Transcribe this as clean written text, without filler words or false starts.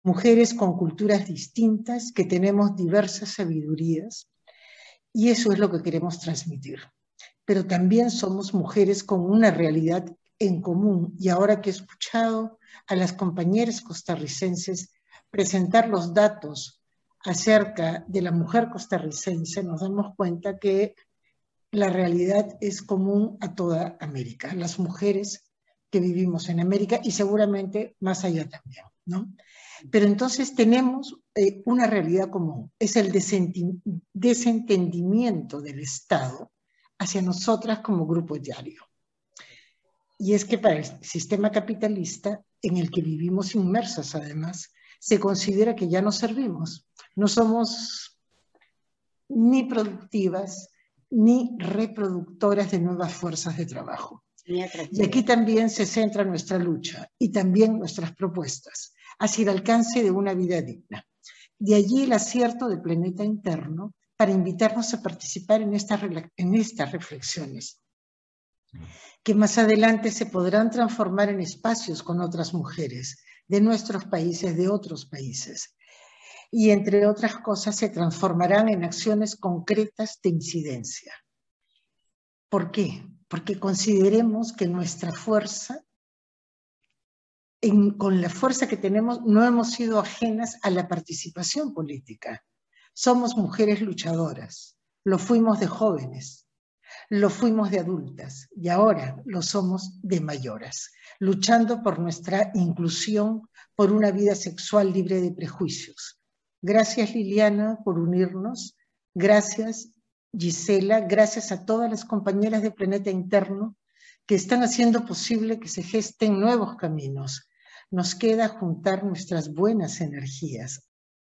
mujeres con culturas distintas, que tenemos diversas sabidurías, y eso es lo que queremos transmitir. Pero también somos mujeres con una realidad en común, y ahora que he escuchado a las compañeras costarricenses presentar los datos acerca de la mujer costarricense, nos damos cuenta que la realidad es común a toda América, las mujeres que vivimos en América y seguramente más allá también, ¿no? Pero entonces tenemos una realidad común, es el desentendimiento del Estado hacia nosotras como grupo etario. Y es que para el sistema capitalista, en el que vivimos inmersas además, se considera que ya no servimos, no somos ni productivas, ni reproductoras de nuevas fuerzas de trabajo. Y aquí también se centra nuestra lucha y también nuestras propuestas hacia el alcance de una vida digna. De allí el acierto de Planeta Interno para invitarnos a participar en estas reflexiones, que más adelante se podrán transformar en espacios con otras mujeres de nuestros países, de otros países. Y entre otras cosas se transformarán en acciones concretas de incidencia. ¿Por qué? Porque consideremos que nuestra fuerza, con la fuerza que tenemos, no hemos sido ajenas a la participación política. Somos mujeres luchadoras, lo fuimos de jóvenes, lo fuimos de adultas y ahora lo somos de mayoras, luchando por nuestra inclusión, por una vida sexual libre de prejuicios. Gracias, Liliana, por unirnos. Gracias, Gisela. Gracias a todas las compañeras de Planeta Interno que están haciendo posible que se gesten nuevos caminos. Nos queda juntar nuestras buenas energías,